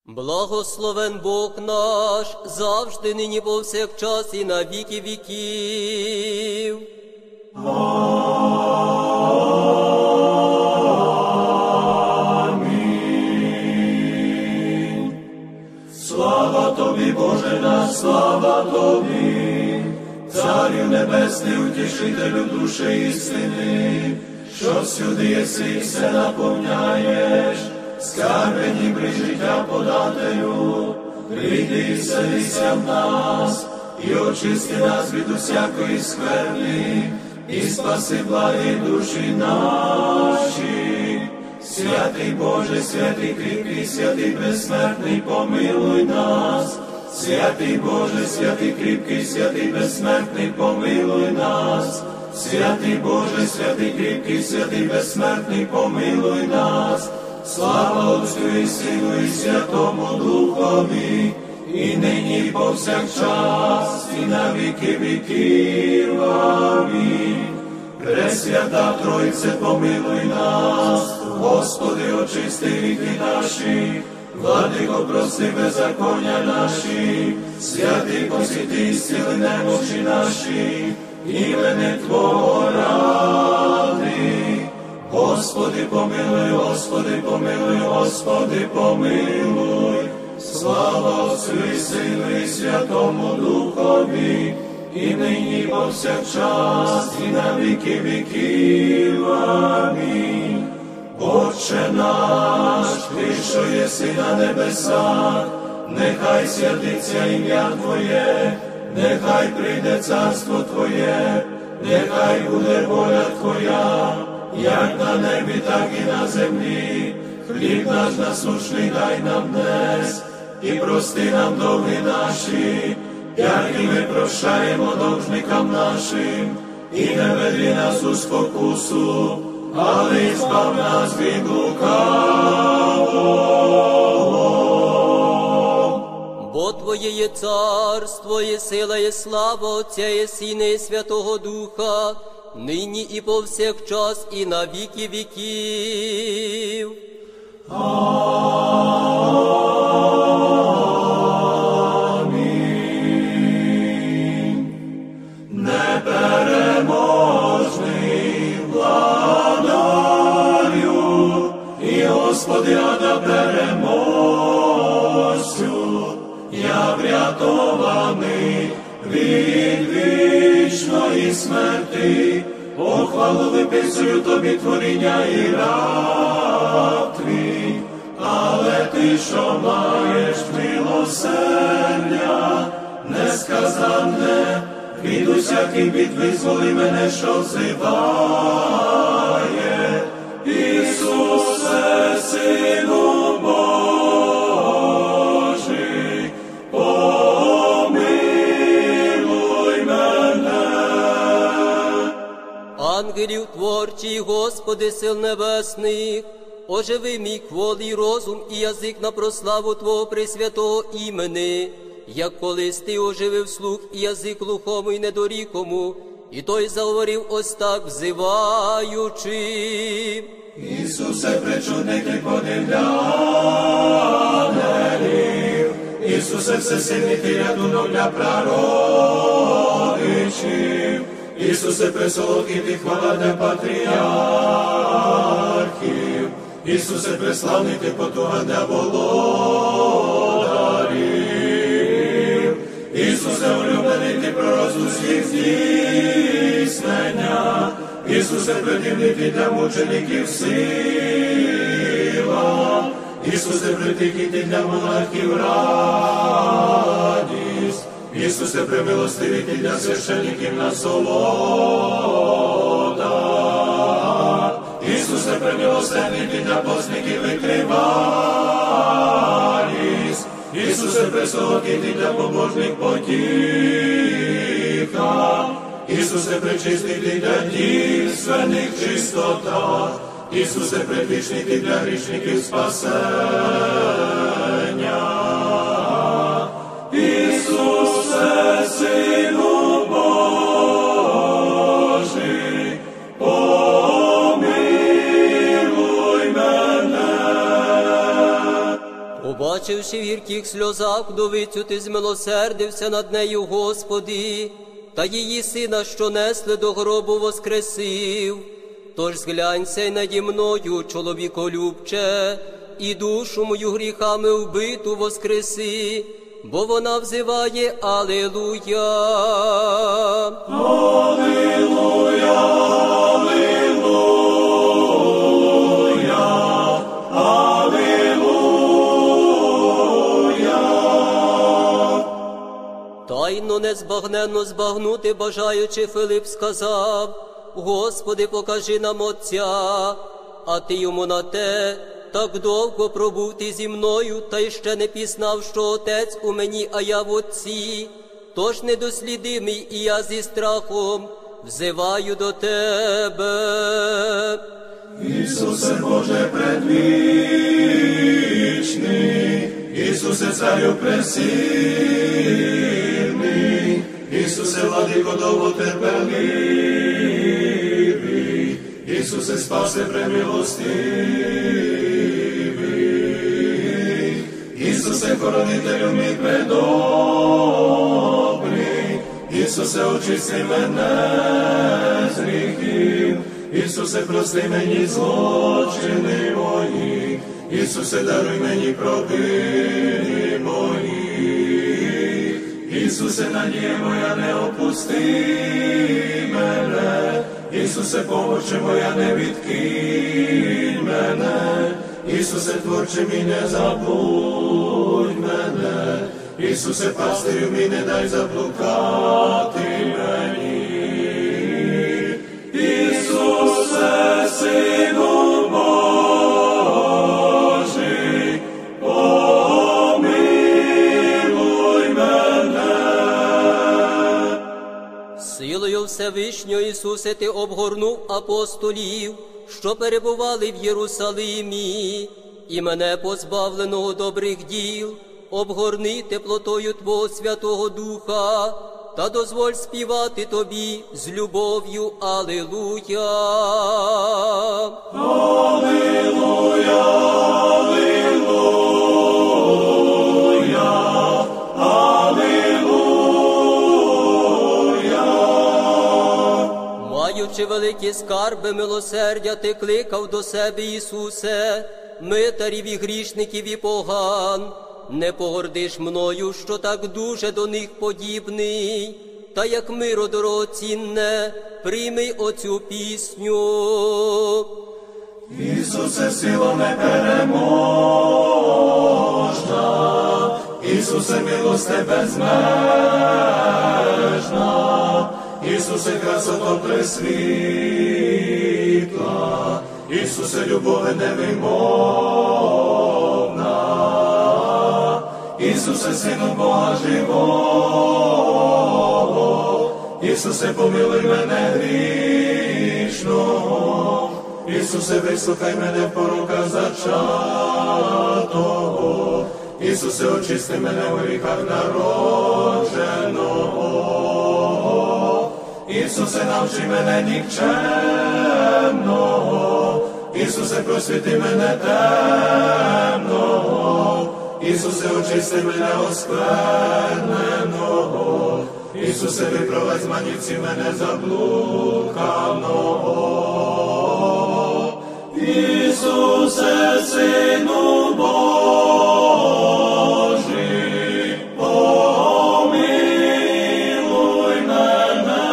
Благословен Бог наш, завжди, нині, повсякчас і на віки віків. Амінь. Слава Тобі, Боже наш, слава Тобі, Царю Небесний, утішителю душі істини, що всюди єси і все наповняєш, скарби ніби життя подателю, прийди і вселися в нас, і очисти нас від усякої скверни, і спаси благі душі наші. Святий Боже, святий кріпкий, святий безсмертний, помилуй нас. Святий Боже, святий кріпкий, святий безсмертний, помилуй нас. Святий Боже, святий кріпкий, святий безсмертний, помилуй нас. Слава Отцю і Сину і Святому Духові, і нині, і повсякчас, і на віки віків. Амінь. Пресвята Тройце, помилуй нас. Господи, очисти віки наші, Владико, прости беззаконня наші, святий посвяти і зціли немочі наші, імени Твого ради. Господи, помилуй, Господи, помилуй, Господи, помилуй. Слава Отцю і Сину і Святому Духові, і нині, і повсякчас, і на віки віків. Амінь. Отче наш, Ти, що єси на небесах, нехай святиться ім'я Твоє, нехай прийде царство Твоє, нехай буде воля Твоя, як на небі, так і на землі. Хліб наш насущний дай нам днес, і прости нам довги наші, як і ми прощаємо должникам нашим, і не веди нас у спокусу, але й збав нас від лукавого. Бо Твоє є царство, є сила, є слава Отця, є Сина, і Святого Духа, нині і повсякчас, і на віки віків. Амінь. Непереможний владарю, і Господи, ада переможцю, я врятований від вічної смерти, похвалу виписую Тобі творіння і раб Твій. Але Ти, що маєш милосердя несказанне, від усяких бід визволи мене, що взиває. Ісусе, Сину Божий, помилуй мене. Ангелів творчий, Господи, сил небесних, оживи мій кволий розум і язик на прославу Твого пресвятого імени, як колись Ти оживив слух і язик глухому і недорікому, і той заговорив ось так, взиваючи. Ісусе, пречудник і подивлянелів, Ісусе, всесильний, Ти рятунок для прародичів, Ісусе, пресолодкий, Ти хвала для патріархів, Ісусе, преславний, Ти потуга для володарів, Ісусе, улюблений, Ти пророк усіх здійснення, Ісусе, предивний, Ти для мучеників сила, Ісусе, притихий, Ти для монархів радість, Ісусе, премилостивий, Ти для священників насолода, Ісусе, премилосердний, Ти для постників витривалість, Ісусе, пресолодкий, Ти для побожних потіха, Ісусе, пречистий, Ти для дівственних чистота, Ісусе, предвічний, Ти для грішників спасення. Ісусе, Сину Божий, помилуй мене. Побачивши в гірких сльозах вдовицю, ти змилосердився над нею, Господи, та її сина, що несли до гробу, воскресив. Тож зглянься й наді мною, чоловіколюбче, і душу мою гріхами вбиту воскреси, бо вона взиває Алілуя. Алілуя, алілуя, алілуя. Тайно незбагненно збагнути бажаючи, Филип сказав: Господи, покажи нам Отця. А ти йому на те: так довго пробув ти зі мною, та й ще не пізнав, що Отець у мені, а я в Отці. Тож недослідимий і я зі страхом взиваю до тебе. Ісусе Боже предвічний, Ісусе Царю пресильний, Ісусе Владико довготерпеливий, Ісусе Спасе премилостивий, Ісусе хоронителю мій предобрий, Ісусе очисти мене з гріхів, Ісусе прости мені злочини мої, Ісусе даруй мені провини мої, Ісусе надія моя, не опусти мене, Ісусе помочи моя, не відкинь мене, Ісусе творче мій, не забудь мене, Ісусе пастирю мій, не дай заблукати мені. Ісусе, Сину Божий, помилуй мене. Силою Всевишнього, Ісусе, ти обгорнув апостолів, що перебували в Єрусалимі, і мене, позбавленого добрих діл, обгорни теплотою Твого Святого Духа, та дозволь співати Тобі з любов'ю. Алілуя. Алілуя, алілуя, алілуя. Маючи великі скарби милосердя, ти кликав до себе, Ісусе, митарів і грішників і поган. Не погордиш мною, що так дуже до них подібний, та як миро дорогоцінне, прийми оцю пісню. Ісусе, сила непереможна, Ісусе, милость безмежна, Ісусе, красота пресвітла, Ісусе, любов невимовна, Ісусе, Сину Бога живого, Ісусе, помилуй мене грішного, Ісусе, вислухай мене в пороках зачатого, Ісусе, очисти мене в гріхах народженого, Ісусе, навчи мене нікчемного, Ісусе, просвіти мене темного, Ісусе, очисти мене оскверненого, Ісусе, випровадь з манівців мене заблуканого. Ісусе, Сину Божий, помилуй мене.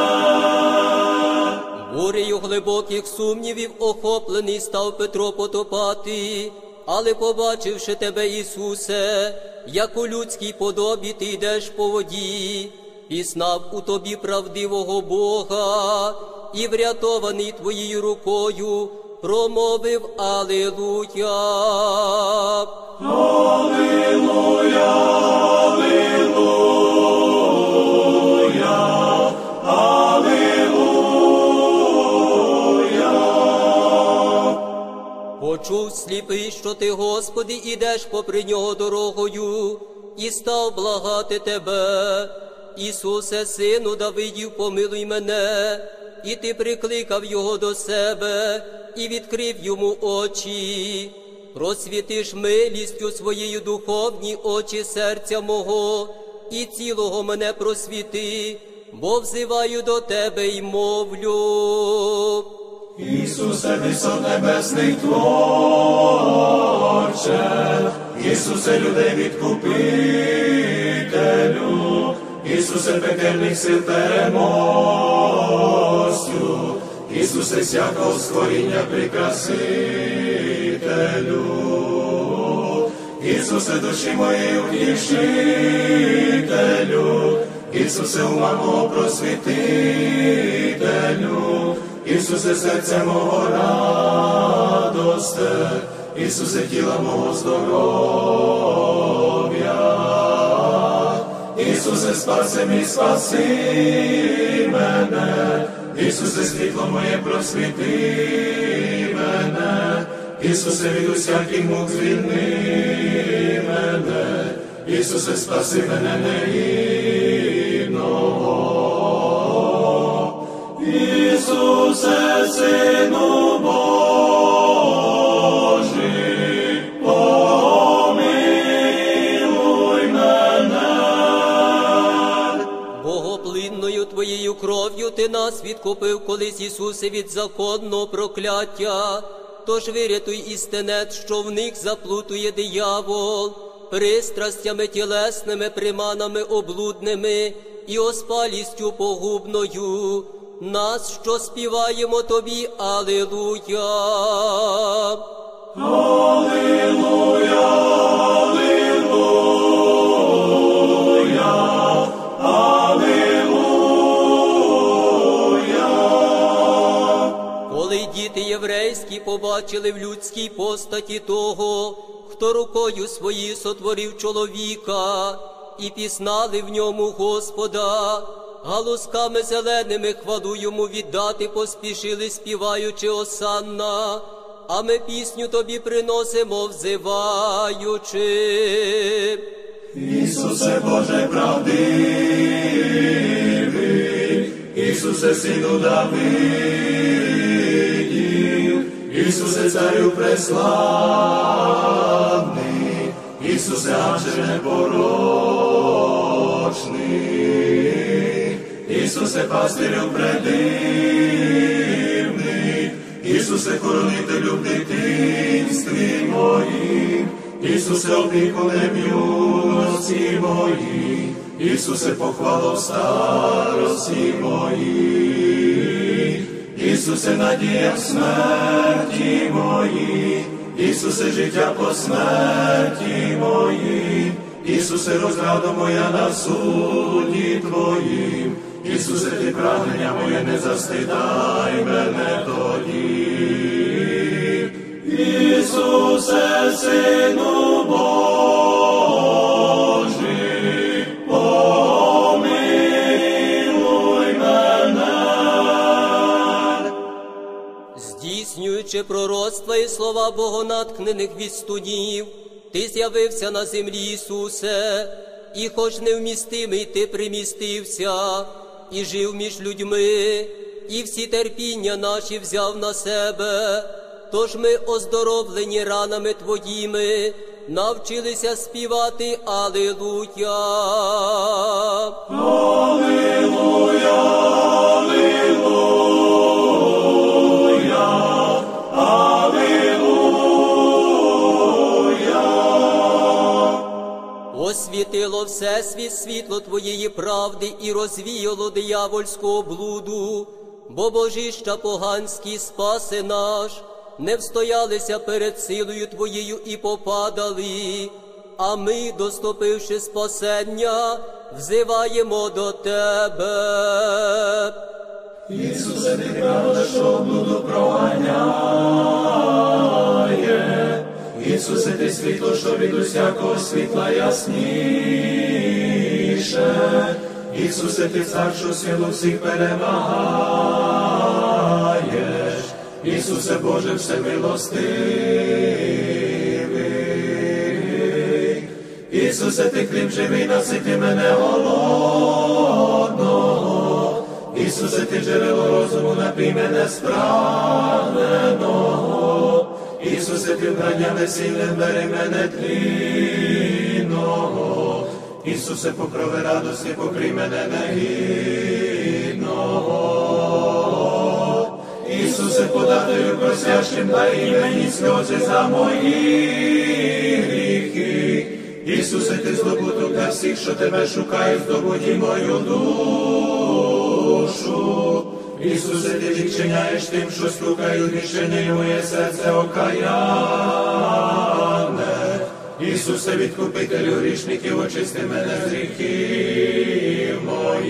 Бурею глибоких сумнівів охоплений став Петро потопати, але побачивши тебе, Ісусе, як у людській подобі ти йдеш по воді, пізнав у тобі правдивого Бога, і врятований твоєю рукою промовив Алілуя. Алілуя, алілуя, алілуя. Почув сліпий, що ти, Господи, ідеш попри нього дорогою, і став благати тебе. Ісусе, Сину Давидів, помилуй мене. І ти прикликав його до себе, і відкрив йому очі. просвітиш милістю своєю духовні очі серця мого, і цілого мене просвіти, бо взиваю до тебе й мовлю. Ісусе, висот небесних Творче, Ісусе, людей відкупителю, Ісусе, пекельних сил переможцю, Ісусе, всякого створіння прикрасителю, Ісусе, душі моєї утішителю, Ісусе, ума мого просвітителю, Ісусе, серця мого радосте, Ісусе, тіла мого здоров'я, Ісусе, спаси мій, спаси мене, Ісусе, світло моє просвіти мене, Ісусе, від усяких мук звільни мене, Ісусе, спаси мене негідного. Ісусе, Сину Божий, помилуй мене. Богоплинною Твоєю кров'ю Ти нас відкупив колись, Ісусе, від законного прокляття. Тож вирятуй із тенет, що в них заплутує диявол, пристрастями тілесними, приманами облудними і оспалістю погубною. Нас, що співаємо Тобі, Алілуя! Алілуя, алілуя, алілуя. Коли діти єврейські побачили в людській постаті того, хто рукою своєю сотворив чоловіка, і пізнали в ньому Господа, галузками зеленими хвалу йому віддати поспішили, співаючи осанна, а ми пісню Тобі приносимо, взиваючи. Ісусе, Боже правдивий, Ісусе, Сину Давидів, Ісусе, Царю преславний, Ісусе, Ангел непорочний, Ісусе, пастирю предивний, Ісусе, хоронителю в дитинстві моїм, Ісусе, опікуне в юності моїй, Ісусе, похвало в старості моїй, Ісусе, надія в смерті моїй, Ісусе, життя по смерті моїй, Ісусе, розрада моя на суді Твоїм, Ісусе, Ти прагнення моє, не застидай мене тоді. Ісусе, Сину Божий, помилуй мене. Здійснюючи пророцтва і слова богонатхнених відстунів, Ти з'явився на землі, Ісусе, і хоч невмістимий Ти примістився, і жив між людьми, і всі терпіння наші взяв на себе. Тож ми, оздоровлені ранами Твоїми, навчилися співати Алілуя. Алілуя, алілуя, алілуя. Освітило всесвіт світло Твоєї правди і розвіяло диявольську облуду, бо божища поганські спаси наш, не встоялися перед силою Твоєю і попадали, а ми, доступивши спасення, взиваємо до Тебе. Ісусе, Ти правда, що облуду проганяє, Ісусе, Ти світло, що від усякого світла ясніше, Ісусе, Ти цар, що силу всіх перемагаєш, Ісусе, Боже всемилостивий, Ісусе, Ти хліб живий, насити мене голодного, Ісусе, Ти джерело розуму, напій мене спрагненого, Ісусе, ти вбрання весільне, бери мене тлінного. Ісусе, покрови радості, покрий мене негідного. Ісусе, подателю просящим, дай мені сльози за мої гріхи. Ісусе, ти здобуток для всіх, що тебе шукають, здобуді мою душу. Ісусе, ти відчиняєш тим, що стукають, відчини моє серце окаяне. Ісусе, відкупителю грішників, очисти мене з гріхів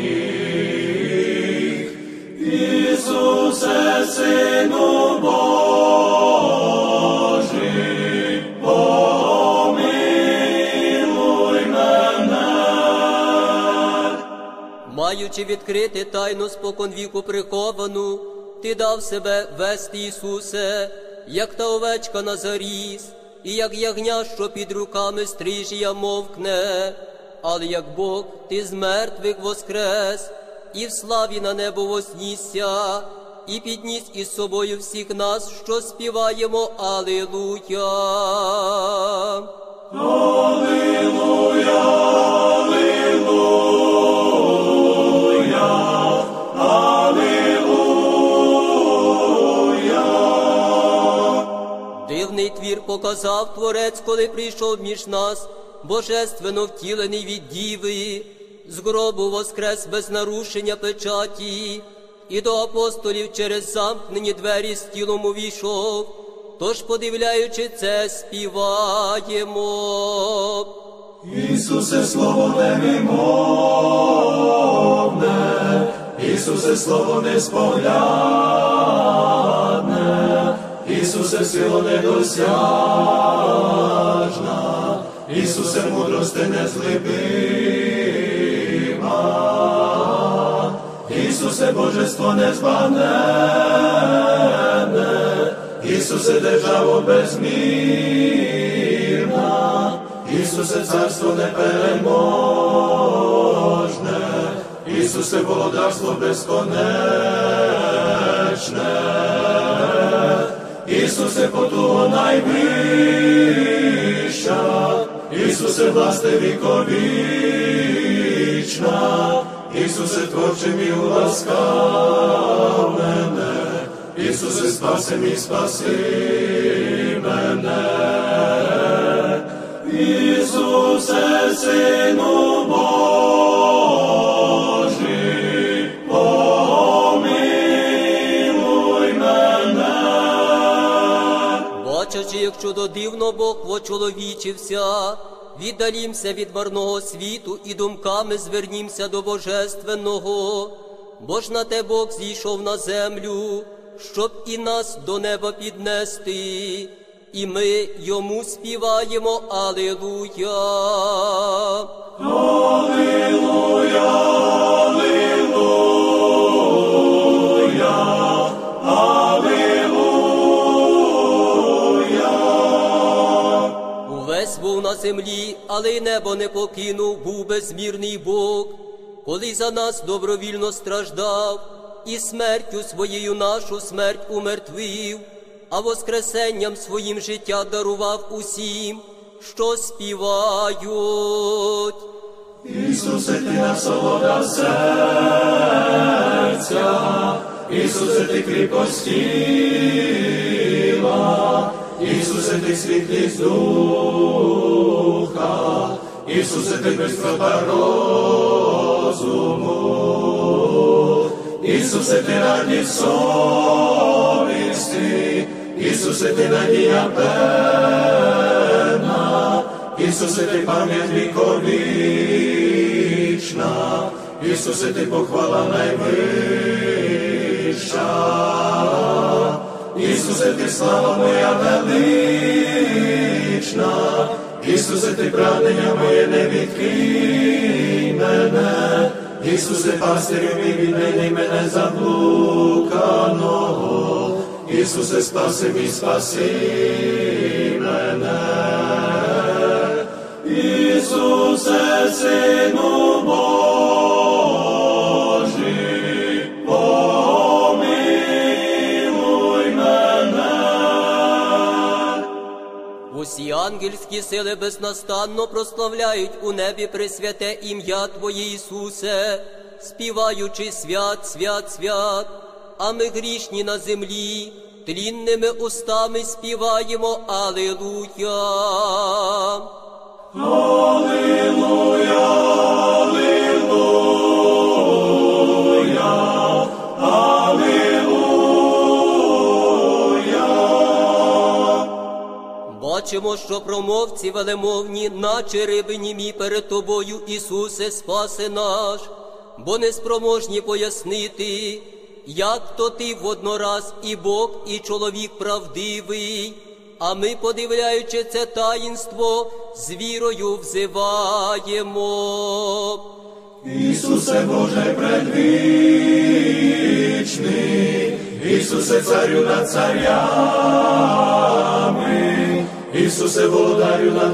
моїх. Ісусе, Сину Божий, помилуй мене. Маючи відкрити тайну споконвіку приховану, ти дав себе вести, Ісусе, як та овечка на заріз, і як ягня, що під руками стрижія мовкне. Але як Бог, ти з мертвих воскрес, і в славі на небо вознісся, і підніс із собою всіх нас, що співаємо Алілуя. Алілуя, алілуя, алілуя. Дивний твір показав Творець, коли прийшов між нас, божественно втілений від діви, з гробу воскрес без нарушення печаті, і до апостолів через замкнені двері з тілом увійшов. Тож, подивляючи це, співаємо. Ісусе, слово невимовне, Ісусе, слово несpoглядне, Ісусе, сила недосяжна, Ісусе, мудрости незлибима, Ісусе, божество незбагненне, Ісусе, державо безмірна, Ісусе, царство непереможне, Ісусе, володарство безконечне, Ісусе, потуга найвища, Ісусе, власне віковічна, Ісусе, творче мій уласкав мене, Ісусе, спаси мій, спаси мене. Ісусе, Сину Божий, помилуй мене. Бачачи, як чудо дивно Бог вочоловічився, віддалімся від марного світу і думками звернімся до Божественного. Бо ж на те Бог зійшов на землю, щоб і нас до неба піднести, і ми йому співаємо Алілуя. Алілуя, алілуя, алілуя. Увесь був на землі, але й небо не покинув, був безмірний Бог, коли за нас добровільно страждав, і смертю своєю нашу смерть умертвив, а воскресенням своїм життя дарував усім, що співають. Ісусе, ти насолода серця, Ісусе, ти кріпость тіла, Ісусе, ти світлість духа, Ісусе, ти бистрота розуму, Ісусе, ти радість совісті, Ісусе, ти надія певна, Ісусе, ти пам'ять віковічна, Ісусе, ти похвала найвища, Ісусе, ти слава моя велична, Ісусе, ти прагнення моє, не відкинь мене, Ісусе, пастирю мій, відмени мене заблуканого, Ісусе, спаси мій, спаси мене. Ісусе, Сину Божий, помилуй мене. ангельські сили безнастанно прославляють у небі пресвяте ім'я Твоє, Ісусе, співаючи свят, свят, свят, а ми грішні на землі, тлінними устами співаємо Алілуя. Алілуя, алілуя, алілуя. Бачимо, що промовці велемовні, наче риби німі перед Тобою, Ісусе, спаси наш, бо неспроможні пояснити, як то Ти воднораз і Бог, і чоловік правдивий, а ми, подивляючи це таїнство, з вірою взиваємо. Ісусе Боже предвічний, Ісусе царю над царями, Ісусе володарю над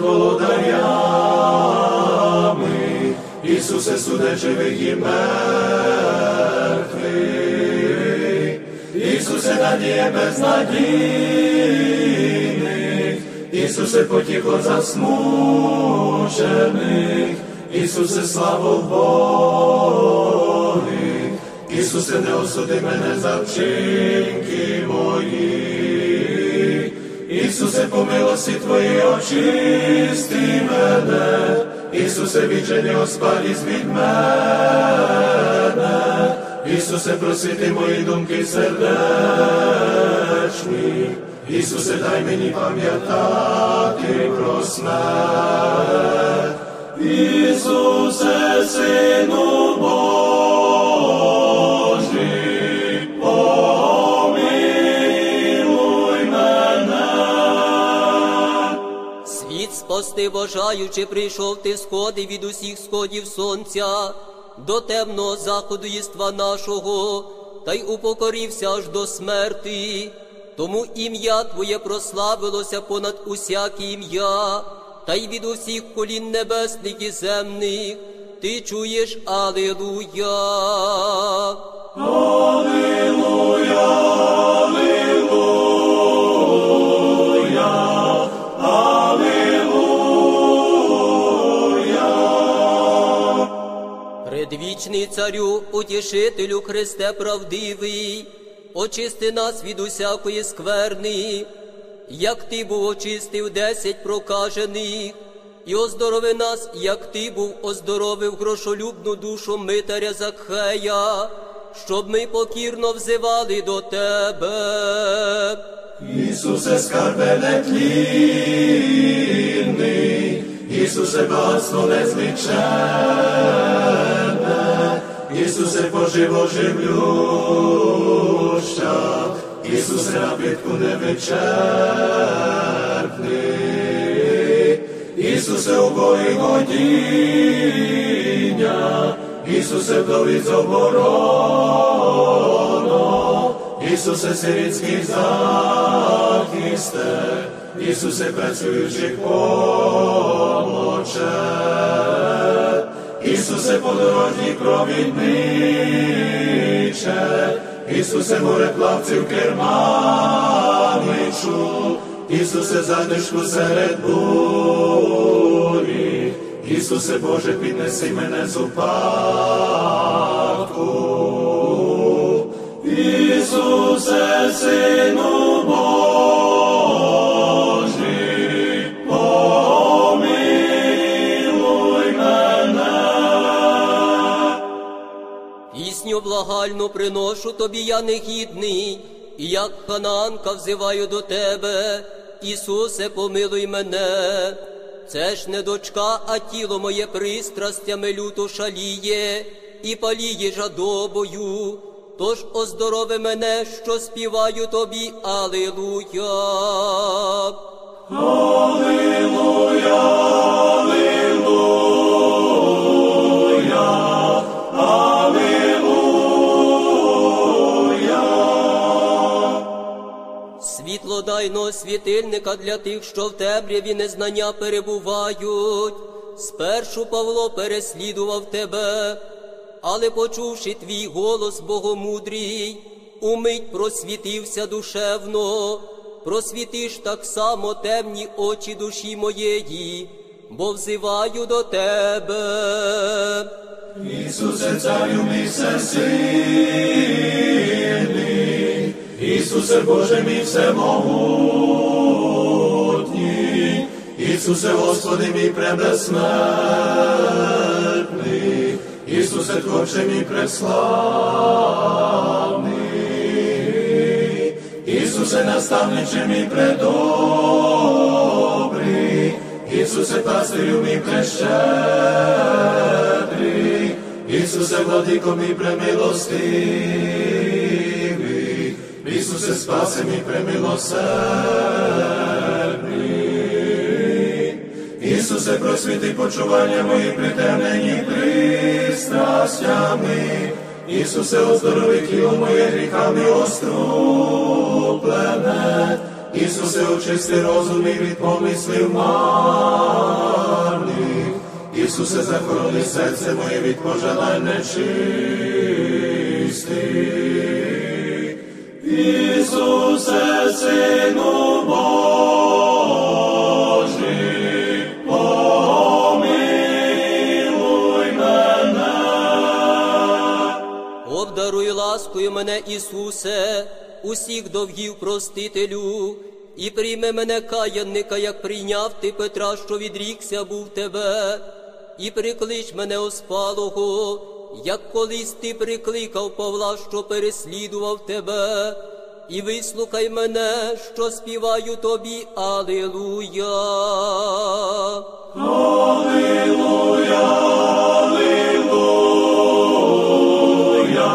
володарями, Ісусе суде живих і мертвих, Ісусе надія безнадійних, Ісусе потіхо засмучених, Ісусе слава Богих, Ісусе не осуди мене за вчинки мої, Ісусе по милості Твоїй очисти мене, Ісусе віджени Господь від мене, Ісусе просвіти мої думки сердечні, Ісусе дай мені пам'ятати про смерть. Ісусе, Сину Божий, помилуй мене. Світ спасти бажаючи, прийшов Ти сходи від усіх сходів сонця, до темного заходу єства нашого, та й упокорився аж до смерти. Тому ім'я Твоє прославилося понад усяке ім'я, та й від усіх колін небесних і земних Ти чуєш Алілуя. Алілуя, алілуя, алілуя. Предвічний царю, утішителю, Христе правдивий, очисти нас від усякої скверни, як Ти був очистив 10 прокажених, і оздорови нас, як Ти був оздоровив грошолюбну душу митаря Закхея, щоб ми покірно взивали до Тебе. Ісусе, скарбе нетлінний, Ісусе, багатство незліченне, Ісусе, поживо живлюща, Ісусе, напитку невичерпний, Ісусе, убогий годіння, Ісусе, вдовиць обороно, Ісусе, сирітський захисте, Ісусе, працюючих помоче, Ісусе, подорожній провідниче, Ісусе, мореплавців керманичу, Ісусе, затишку серед бурі, Ісусе, Боже, піднеси мене з упадку. Ісусе, Сину Божий, помилуй мене. Пісню благальну приношу Тобі я негідний, і як ханаанка взиваю до Тебе, Ісусе, помилуй мене. Це ж не дочка, а тіло моє пристрастями люто шаліє, і паліє жадобою. Тож оздорови мене, що співаю Тобі Алілуя. Алілуя, алілуя, алілуя. Світлодайного світильника для тих, що в темряві незнання перебувають. Спершу Павло переслідував Тебе, але почувши Твій голос богомудрій, умить просвітився душевно, просвітиш так само темні очі душі моєї, бо взиваю до Тебе. Ісусе, царю мій всесильний, Ісусе, Боже мій всемогутній, Ісусе, Господи мій пребезсмертний, Ісусе, Творче мій преславний, Ісусе, наставниче мій предобрий, Ісусе, пастирю мій прещедрий, Ісусе, владико мій премилостивий, Ісусе, спаси мій премилосердний, Ісусе, просвіти почування мої притемнені пристрастями, Ісусе, оздорови тіло моє гріхами оструплене, Ісусе, очисти розум мій від помислів марних, Ісусе, захорони серце моє від пожелань нечистих. Ісусе, Сину Божий, помилуй мене. Обдаруй ласкою мене, Ісусе, усіх довгів простителю, і прийми мене каянника, як прийняв ти Петра, що відрікся був тебе, і приклич мене оспалого, як колись ти прикликав Павла, що переслідував тебе, і вислухай мене, що співаю тобі, алілуя. Алілуя, алілуя,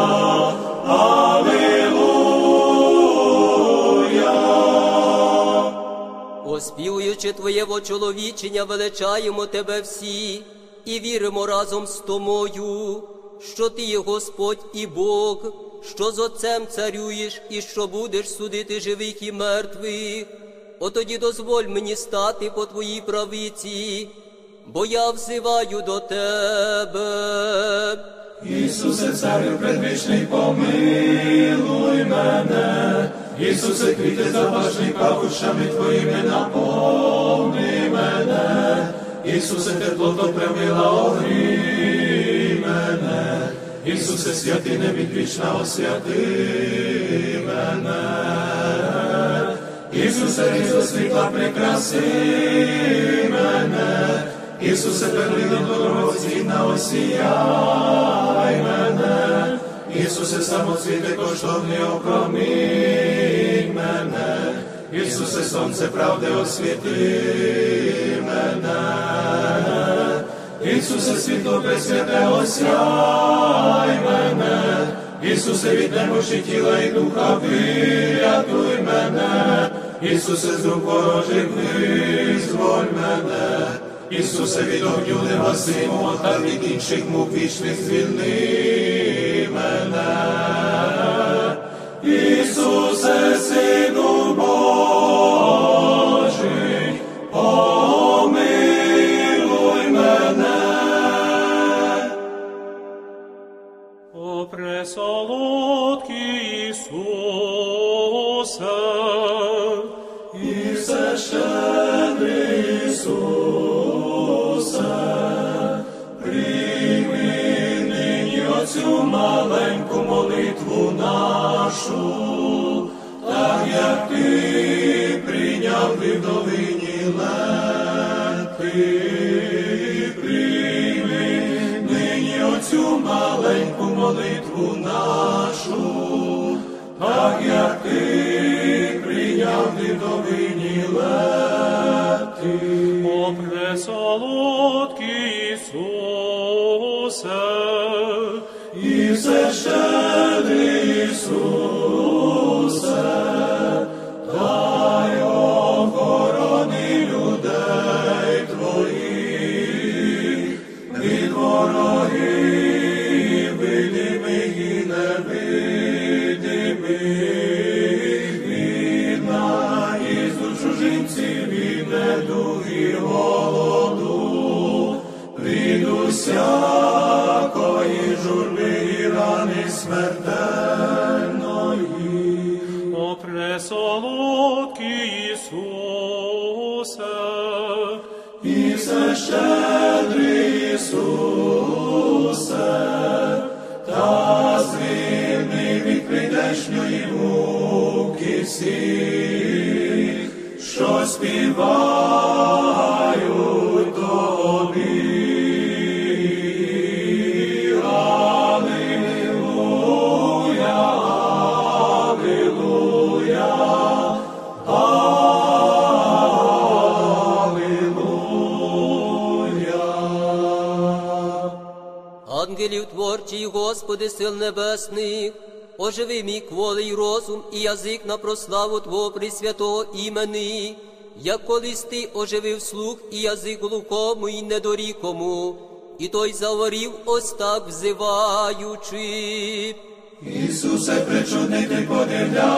алілуя. Оспівуючи Твоє вочоловічення, величаємо Тебе всі і віримо разом з Тобою, що Ти є Господь і Бог, що з Отцем царюєш і що будеш судити живих і мертвих. Отоді дозволь мені стати по Твоїй правиці, бо я взиваю до Тебе. Ісусе, царю предвічний, помилуй мене. Ісусе, квіти запашний, пахощами Твоїми наповни мене. Ісусе, теплото примила, огрій мене. Ісусе, святий невідвічна, освяти мене. Ісусе, різо світла, прикраси мене. Ісусе, перлино дорогоцінна, осіяй мене. Ісусе, самоцвіте коштовний, опромінь мене. Ісусе, сонце правди, освіти мене. Ісусе, світло пресвяте, осяй мене. Ісусе, від немощі тіла і духа врятуй мене. Ісусе, з рук ворожих визволь мене. Ісусе, від огню негасимого та від інших мук вічних звільни мене. Ісусе, Сину Божий, помилуй мене. О пресолодкий Ісусе, І всещедрий Ісусе, прийми нині оцю маленьку молитву нашу, так як ти прийняв вдовині Ленти. Прийми нині оцю маленьку молитву нашу, так як ти прийняв вдовині Ленти. о пресолодкий Ісусе, І всещедрий Ісусе, дай охорони людей Твоїх від ворогів, видимих і невидимих, від наїзду чужинців і недуги голоду, від усякої журби і рани смертельної. о пресолодкий Ангелів творчий, Господи, сил небесних, оживи мій кволий й розум і язик на прославу Твого пресвятого імени, як колись Ти оживив слух і язик глухому і недорікому, і той заговорив ось так взиваючи. Ісусе, пречудний Ти подивля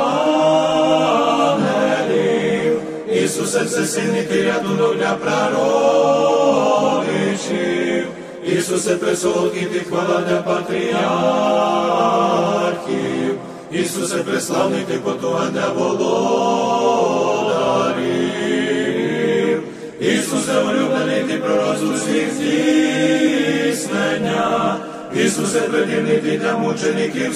ангелів, Ісусе, всесильний Ти рятунок для прародичів, Ісусе, пресолодкий Ти хвала для патріархів, Ісусе, преславний Ти потуга для володарів, Ісусе, улюблений Ти пророк усіх здійснення, Ісусе, предивний Ти для мучеників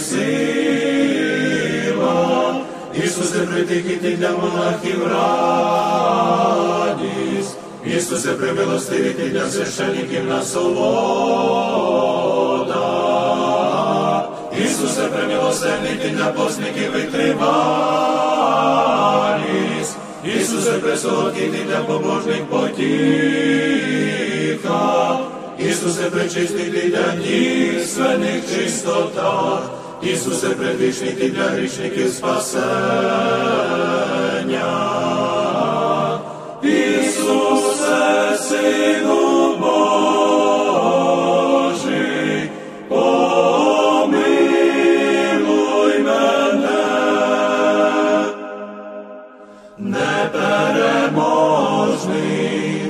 сила, Ісусе, притихий Ти для монахів радість, Ісусе, примилостивий Ти для священників насолода, Ісусе, примилосердний Ти для постників витривалість, Ісусе, пресолодкий Ти для побожних потіха, Ісусе, пречистий Ти для дійсних чистота, Ісусе, предвічний Ти для грішників спасення. Ісусе, Сину Божий, помилуй мене. Непереможний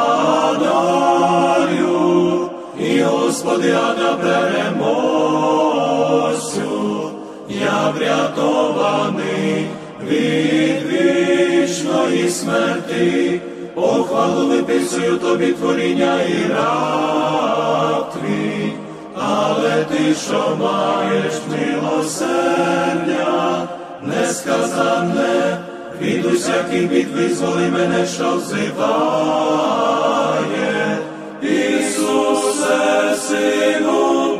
владарю, і Господи, а на переможцю, я врятований від вічної смерти, похвалу виписую Тобі творіння і раб Твій, але Ти, що маєш милосердя, несказанне, від усяких бід визволи мене, що взиває. Ісусе, Сину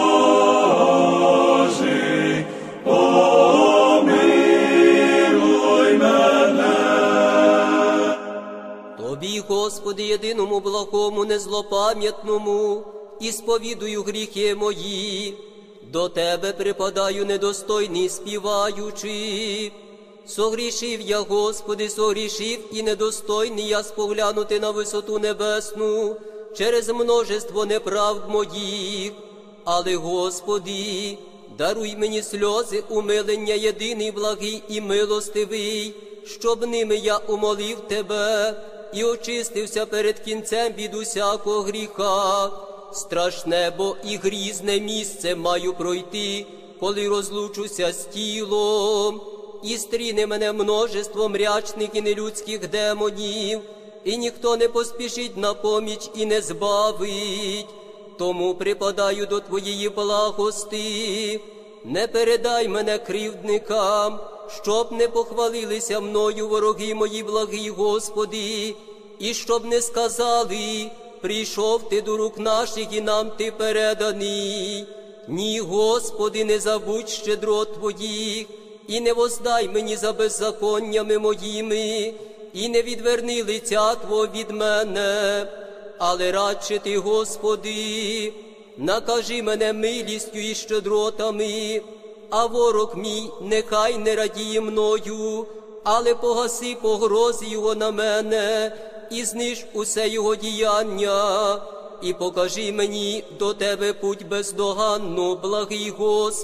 Божий, помилуй мене. Тобі, Господи, єдиному благому, незлопам'ятному, і сповідую гріхи мої, до Тебе припадаю недостойний співаючи. Согрішив я, Господи, согрішив, і недостойний я споглянути на висоту небесну через множество неправд моїх. Але, Господи, даруй мені сльози умилення, єдиний, благий і милостивий, щоб ними я умолив Тебе і очистився перед кінцем від усякого гріха. Страшне, бо і грізне місце маю пройти, коли розлучуся з тілом. І стріне мене множество мрячних і нелюдських демонів, і ніхто не поспішить на поміч і не збавить. Тому припадаю до Твоєї благости. Не передай мене кривдникам, щоб не похвалилися мною вороги мої благі, Господи, і щоб не сказали: прийшов Ти до рук наших, і нам Ти переданий. Ні, Господи, не забудь щедрот Твоїх, і не воздай мені за беззаконнями моїми, і не відверни лиця Твого від мене. Але радше Ти, Господи, накажи мене милістю і щедротами, а ворог мій нехай не радіє мною, але погаси погрози його на мене, і зниж усе його діяння, і покажи мені до Тебе путь бездоганну, благий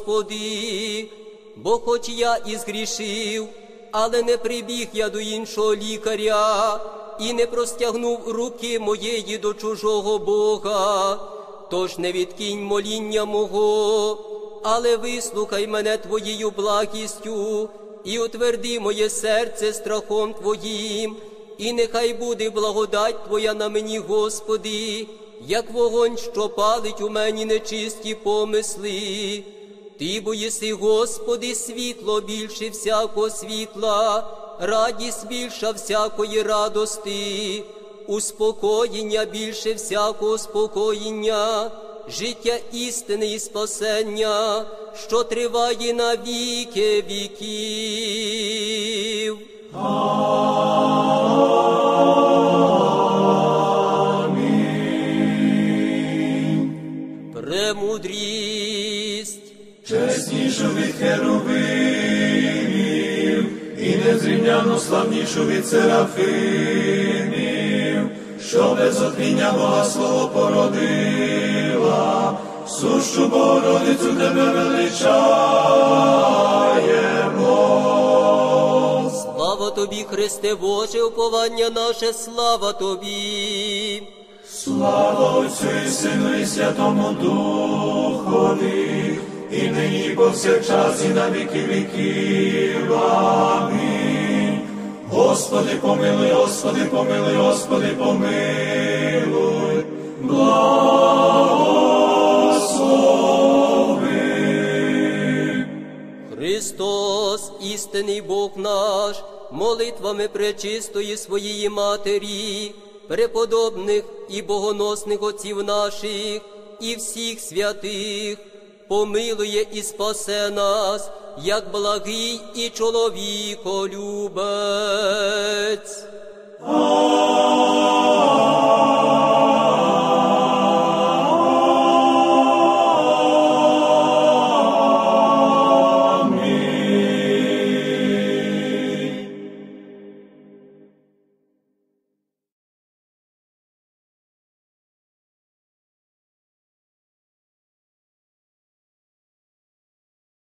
Господи. Бо хоч я і згрішив, але не прибіг я до іншого лікаря, і не простягнув руки моєї до чужого Бога. Тож не відкинь моління мого, але вислухай мене Твоєю благістю, і утверди моє серце страхом Твоїм, і нехай буде благодать Твоя на мені, Господи, як вогонь, що палить у мені нечисті помисли. Ти бо єси, Господи, світло більше всякого світла, радість більша всякої радости, успокоєння більше всякого спокоєння, життя істини і спасення, що триває на віки віків. премудрість. Чеснішу від херувимів, і незрівняно славнішу від серафимів, що без отління Бога Слово породила, сущу Богородицю тебе величаємо. Слава тобі, Христе Боже, уповання наше, слава тобі. Слава Отцю і Сину і Святому Духові, і нині і повсякчас, і на віки віків. Амінь. Господи, помилуй, Господи, помилуй, Господи, помилуй. Благослови. Христос, істинний Бог наш, молитвами пречистої своєї Матері, преподобних і богоносних отців наших, і всіх святих, помилує і спасе нас, як благий і чоловіколюбець. Амінь.